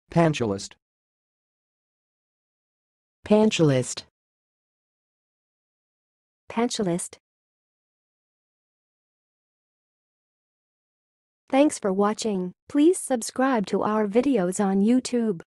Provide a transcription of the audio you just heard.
pansciolist, pansciolist, pansciolist. Thanks for watching. Please subscribe to our videos on YouTube.